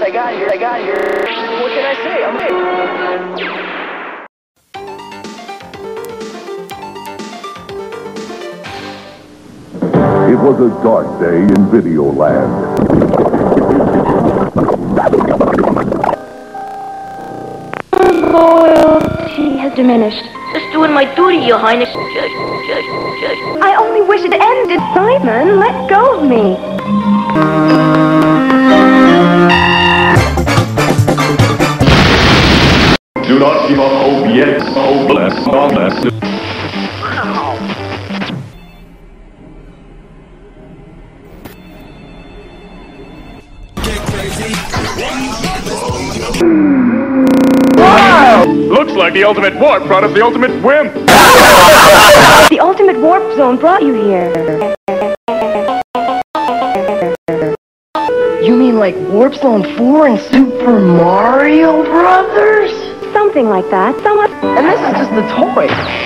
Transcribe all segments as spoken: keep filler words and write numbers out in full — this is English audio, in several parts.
I got here, I got here. What can I say? I'm in. It was a dark day in Videoland. Loyalty has diminished. Just doing my duty, Your Highness. Judge, judge, judge. I only wish it ended. Simon, let go of me. Do not give up hope yet. Oh, bless, oh, bless. Wow! Looks like the ultimate warp brought us the ultimate wimp. The ultimate warp zone brought you here. You mean like Warp Zone four and Super Mario Brothers? Something like that. Somewhat. And this is just the toy.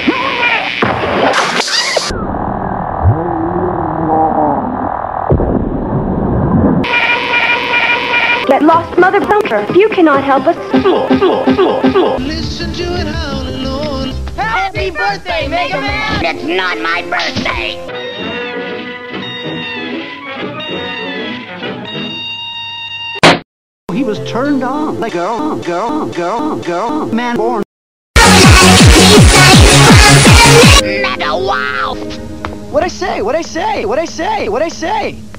Get lost, mother bunker. If you cannot help us. Listen to it all alone. Happy birthday, Mega Man! It's not my birthday. He was turned on. Like girl, girl, girl, girl, man born. Mega wow! What I say? What I say? What I say? What I say?